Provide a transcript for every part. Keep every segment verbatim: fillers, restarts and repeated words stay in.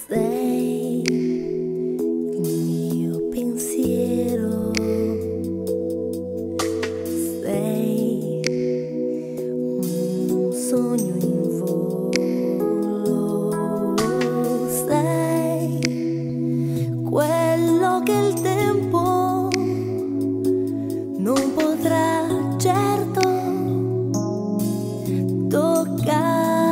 Sei il mio pensiero, sei un sogno in volo, sei quello che il tempo non potrà certo toccare.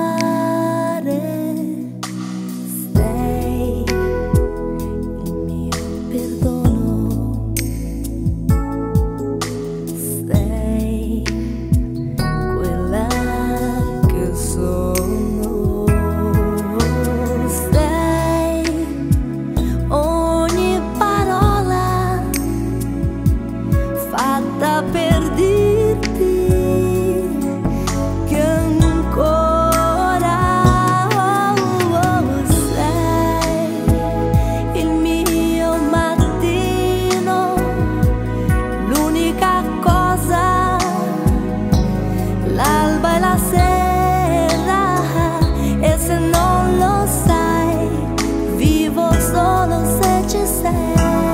Fatta per dirti che ancora oh, oh, sei il mio mattino, l'unica cosa, l'alba e la sera, e se non lo sai, vivo solo se ci sei.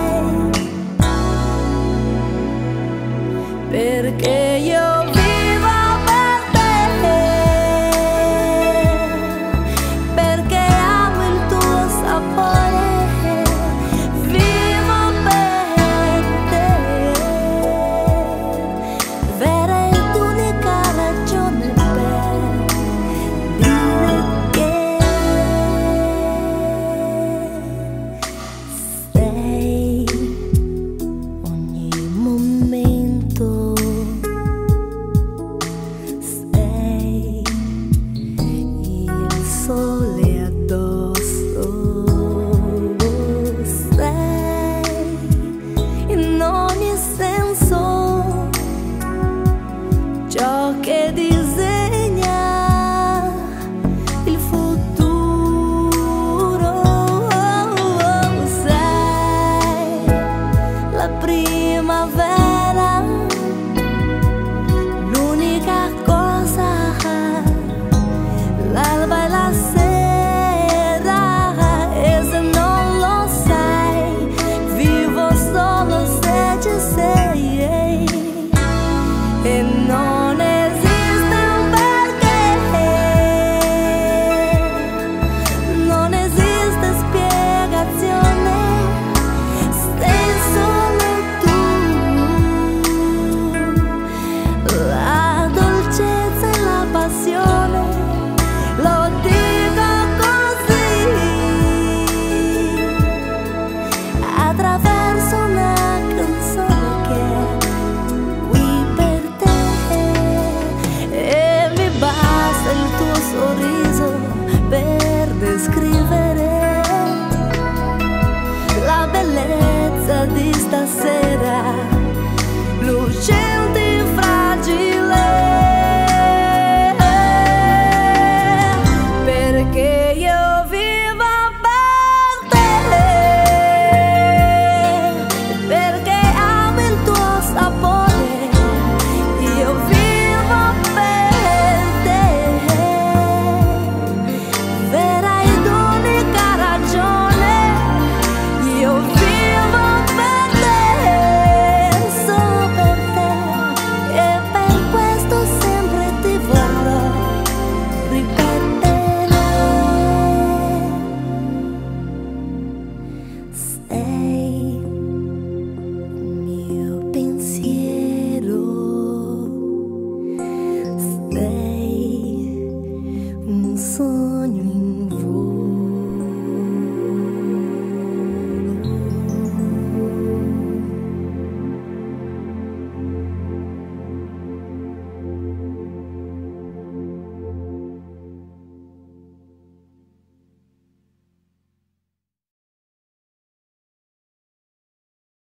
Perché io vivo per te, perché amo il tuo sapore, vivo per te, vera ed unica ragione per dire che sei ogni momento. Sei il sole